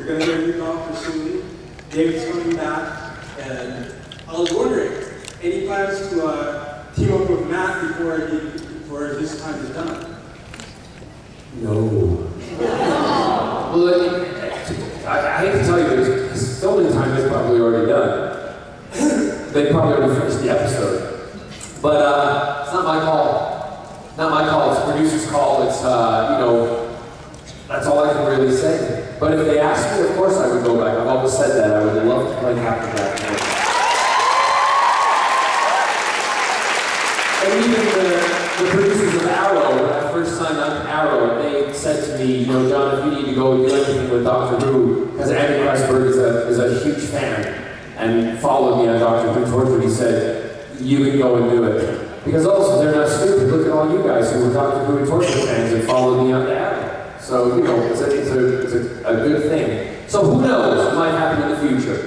going to get a new golfer soon. David's coming back, and I was wondering, any plans to team up with Matt before this time is done? No. Well, I hate to tell you this, filming time is probably already done. They probably already finished the episode. But it's not my call. Not my call, it's the producer's call. It's, you know, that's all I can really say. But if they ask me, of course I would go back. I've always said that. I would love to play Captain Jack. And even the producers of Arrow, when I first signed on to Arrow, they said to me, you know, John, if you need to go do anything with Doctor Who, because Andy Pressburg is a huge fan and followed me on Doctor Who Torchwood, he said, you can go and do it. Because also, they're not stupid. Look at all you guys who were Doctor Who and Torchwood fans and followed me on to Arrow. So, you know, it's a good thing. So who knows what might happen in the future?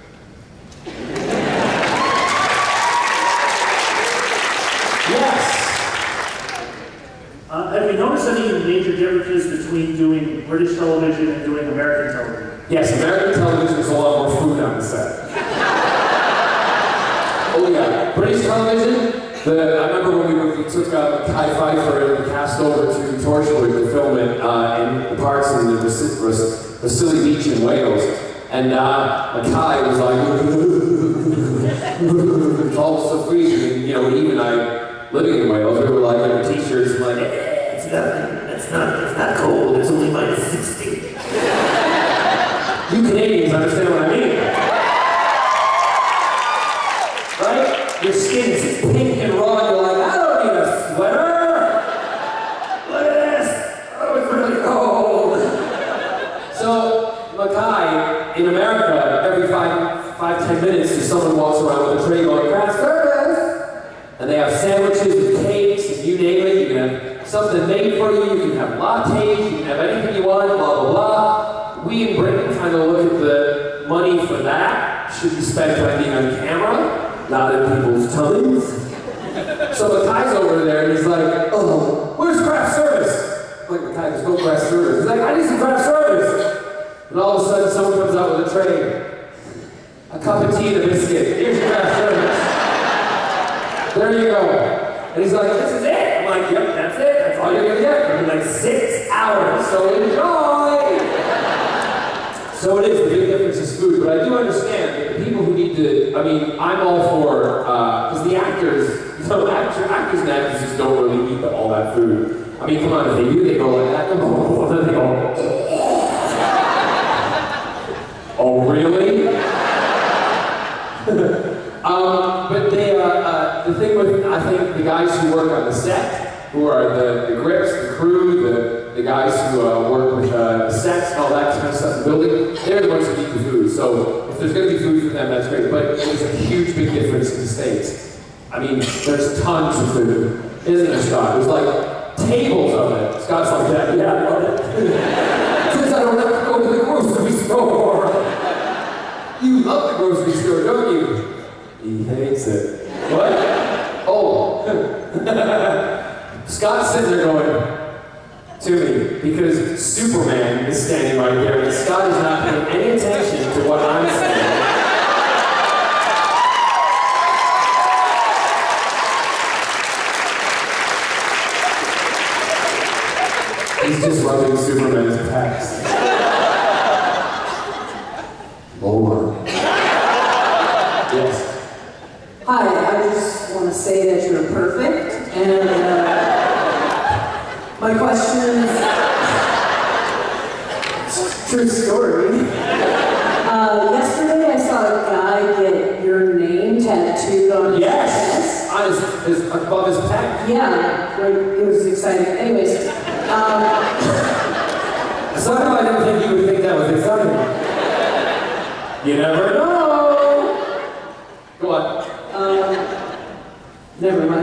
Yes? Have you noticed any major differences between doing British television and doing American television? Yes, American television is a lot more food on the set. Oh yeah, British television, I remember when we took Kai Pfeiffer and we cast over to Torchwood to film it in the parks in the Scilly Beach in Wales. And Kai was like, it's all so freezing. And, you know, even I, living in Wales, we were like in our t-shirts like, it's nothing, it's not cold, it's only -60. You Canadians understand what I mean. Right? Your skin's pink and raw, and you're like, I don't need a sweater! Look at this! Oh, it's really cold! So, Mackay, in America, every 5-10 minutes, there's someone walks around with a tray going, craft service! And they have sandwiches and cakes, and you name it. You can have something made for you, you can have lattes, you can have anything you want, blah, blah, blah. We in Britain kind of look at the money for that should be spent on being on camera, not in people's tummies. So Mackay's over there and he's like, oh, where's craft service? I'm like, Mackay, there's no craft service. He's like, I need some craft service. And all of a sudden someone comes out with a tray. A cup of tea and a biscuit. Here's your craft service. There you go. And he's like, this is it. I'm like, yep, that's it. That's all you're gonna get for like 6 hours. So enjoy. So it is, the big difference is food, but I do understand that the people who need to, I mean, I'm all for, because the actors, actors and actresses don't really eat all that food. I mean, come on, if they do, they go like that, and then they go, oh, really? But they, the thing with, I think, the guys who work on the set, who are the grips, the crew, the guys who work with the sets and all that kind of stuff in the building, they're the ones who eat the food. So if there's going to be food for them, that's great. But there's a huge, big difference in the States. I mean, there's tons of food, isn't there, Scott? There's like tables of it. Scott's like that. Yeah, I love it. Since I don't have to go to the grocery store. You love the grocery store, don't you? He hates it. What? Oh. Scott's sitting there going to me because Superman is standing right there and Scott is not paying any attention to what I'm saying. He's just rubbing Superman's pecs. Lower. Yes. Hi, I just want to say that you're perfect, and my question is, true story. Yesterday I saw a guy get your name tattooed on his chest. On his above his pec? Yeah, like, it was exciting. Anyways, somehow I didn't think you would think that was exciting. You never know. Go on. Never mind.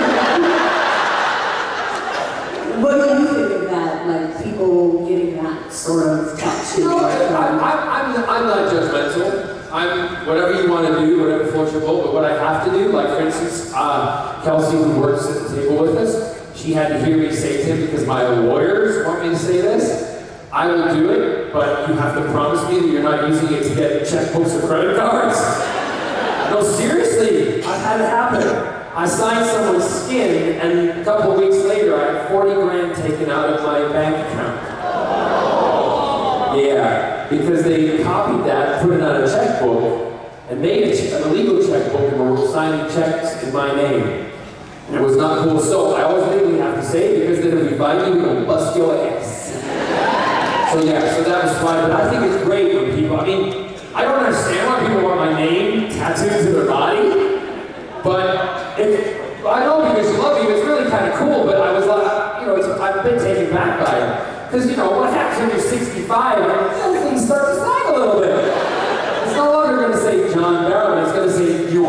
What do you think of that? Like people getting that sort of tattoo? No, I'm not judgmental. I'm whatever you want to do, whatever floats your boat. But what I have to do, like for instance, Kelsey, who works at the table with us, she had to hear me say to him because my lawyers want me to say this. I I will do it, but you have to promise me that you're not using it to get checkbooks or credit cards. No, seriously, I've had it happen. I signed someone's skin, and a couple of weeks later, I had 40 grand taken out of my bank account. Yeah, because they copied that, put it on a checkbook, and made an illegal checkbook, and were signing checks in my name. And it was not cool, so I always legally have to say it, because then if we find you, we're gonna bust your ass. So yeah, so that was fine, but I think it's great when people, I mean, I don't understand why people want my name tattooed to their body, but I know because you love me, it's really kind of cool, but I was like, you know, I've been taken back by it. Because, you know, what happens when you're 65, things start to sag a little bit. It's no longer going to say John Barrowman, it's going to say, yo.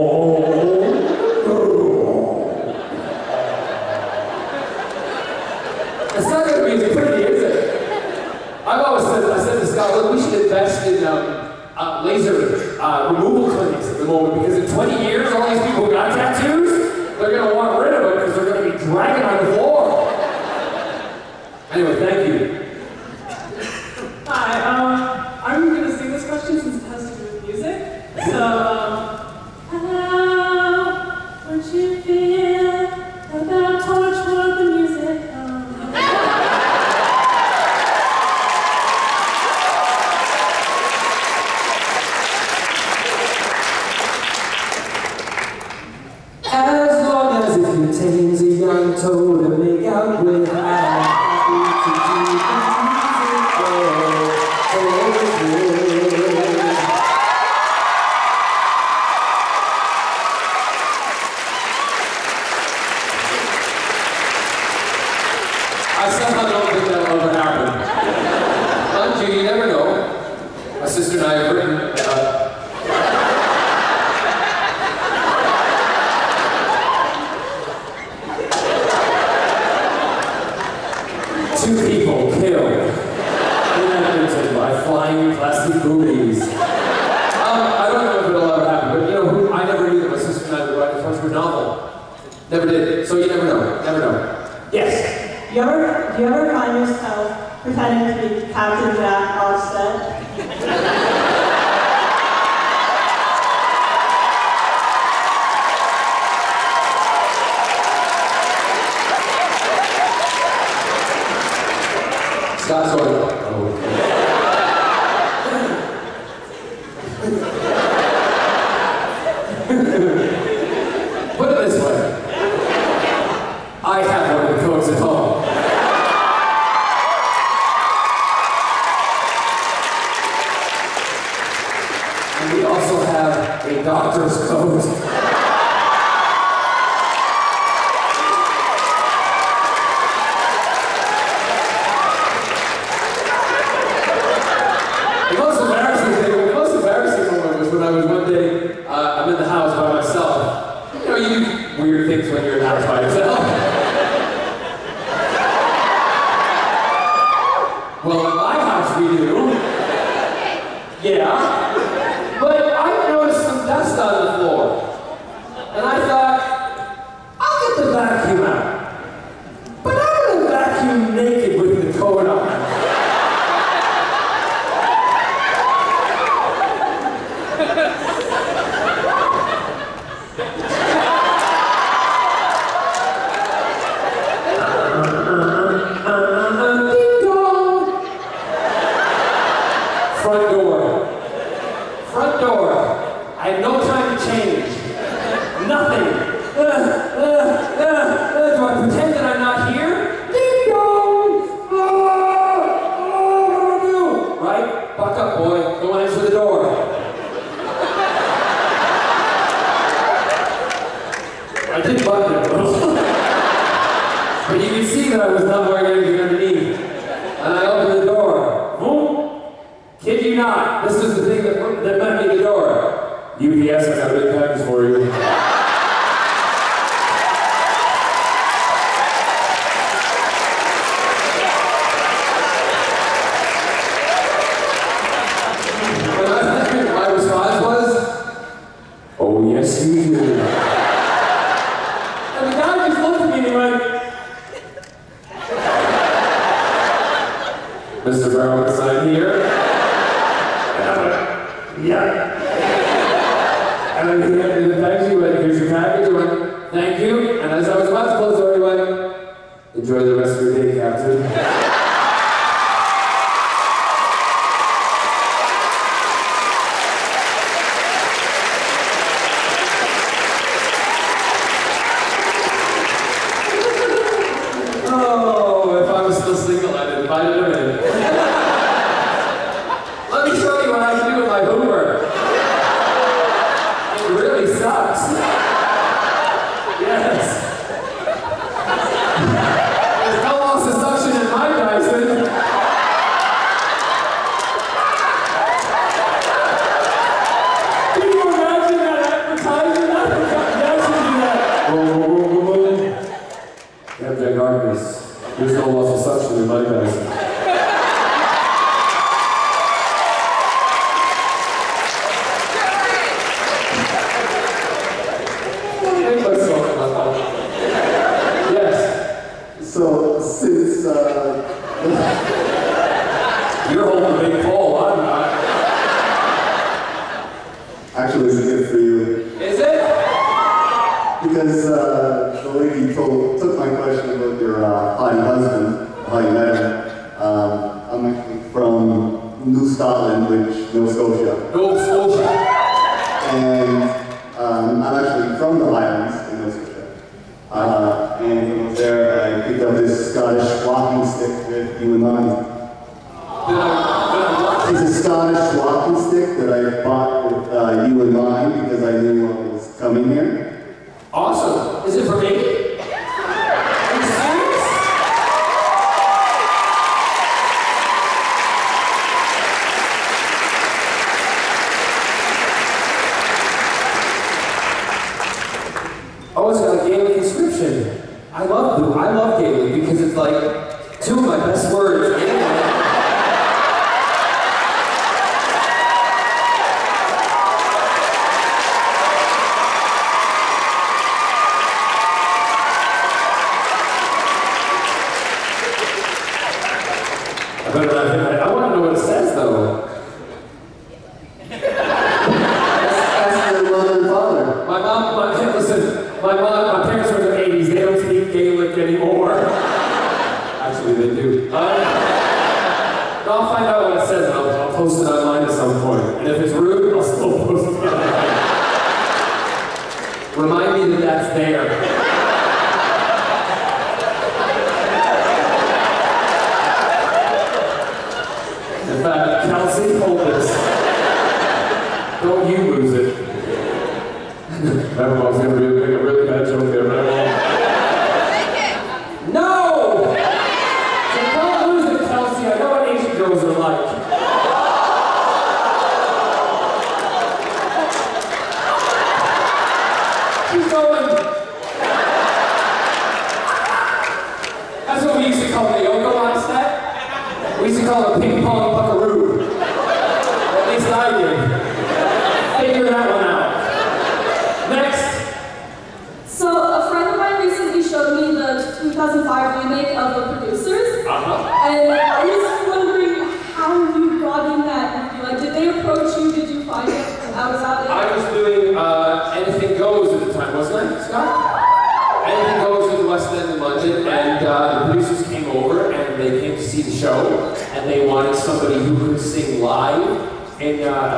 It's not going to be as pretty, is it? I've always said, I said to Scott, look, we should invest in laser removal clinics at the moment, because in 20 years, all these people who got tattoos, they're going to want rid of it because they're going to be dragging on the floor. Anyway, thank you. Hi, I'm going to sing this question since it has to do with music. So, how would you feel about Torchwood the music? As long as it contains a young toad to make out with, I'm happy to do the music. I somehow don't think that'll ever happen. Mind you, you never know. My sister and I have written two people killed in Edmonton by flying plastic boobies. I don't know if it'll ever happen, but you know, I never knew that my sister and I would write a Torchwood novel. Never did. So you never know. Never know. Yes? Do you ever find yourself pretending to be Captain Jack Offset? Scott's going, oh. Put it this way. I have one of the coats at home. And we also have a doctor's coat. The most embarrassing moment was when I was one day, I'm in the house by myself. You know, you do weird things when you're in the house by yourself. Well, in my house we do. Yeah. But I noticed some dust on the floor. And I thought, I'll get the vacuum out. But I'm going to vacuum naked with the coat on. Front door. Front door. I had no time to change. Nothing. Do I pretend that I'm not here? Ding dong! What do I do? Right? Buck up, boy. Go answer the door. I did buck it a little. But you can see that I was not wearing anything underneath. And I opened the door. Boom. Kid you not, this is the thing that met me at the door. UPS, I got a big package for you. My response was, oh yes you do. And the guy just looked at me and he went, Mr. Yeah. And then he handed me the package, he went, here's your package, I went, thank you. And as I was about to close the door, he went, enjoy the rest of your day, Captain. Oh, if I was still single, I'd invite him in. Let me show you what I can do with my Hoover. It really sucks. Yes. There's no loss of suction in my Dyson. Can you imagine that advertisement? I forgot Dyson do that. Whoa. Jack Harkness. There's no loss of suction in my Dyson. So, since, You're holding a big pole, I'm not. actually, it's good for you. Is it? Because the lady took my question about your hottie husband, how you met him. I'm actually from New Scotland, which, Nova Scotia. Nova Scotia. And I'm actually from the Highlands in Nova Scotia. And when I was there, I picked up this Scottish walking stick that you and mine. It's a Scottish walking stick that I bought with you in mind because I knew I was coming here. Awesome. Is it for me? Are you serious? Oh, it's got a Gaelic inscription. I love Gaelic because it's like two of my best words. I want to know what it says though. Ask your mother and father. My parents were in the 80s. They don't speak Gaelic anymore. Actually, they do. I'll find out what it says and I'll post it online at some point. And if it's rude, I'll still post it online. Remind me that that's there. In fact, Kelsey, hold this. Don't you lose it. I was going to make a really bad joke there, but I won't. No! So don't lose it, Kelsey. I know what Asian girls are like. Keep going. That's what we used to call the Yoko on set. We used to call it ping pong buckaroo. At least I did. Figure that one out. Next. So, a friend of mine recently showed me the 2005 remake of The Producers. And I was wondering how you got in that movie. Like, did they approach you? Did you find it? How was that? I was doing Anything Goes at the time, wasn't I, Scott? Anything Goes in the West End in London, and the producers came over and they came to see the show, and they wanted somebody who could sing live. And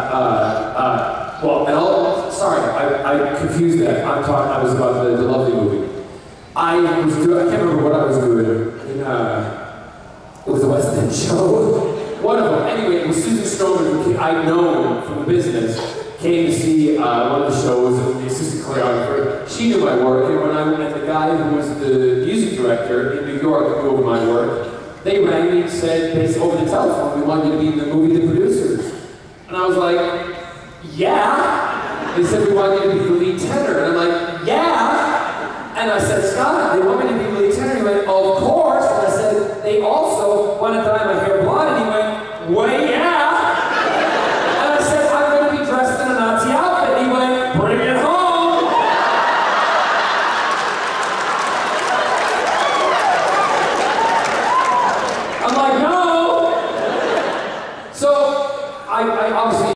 I confused that. I was about the Lovely movie. I can't remember what I was doing. It was a West End show. One of them. Anyway, it was Susan Stroman, who I'd known from the business, came to see one of the shows, and the assistant choreographer. She knew my work, and when I went, and the guy who was the music director in New York knew over my work, they rang me and said, basically over the telephone, we want you to be in the movie The Producers. And I was like, yeah. They said, we want you to be the lead tenor. And I'm like, yeah. And I said, Scott, they want me to be the lead tenor. He went, of course. And I said, they also want to dye my hair blonde. And he went, well, yeah. And I said, I'm going to be dressed in a Nazi outfit. And he went, bring it home. I'm like, no. So I obviously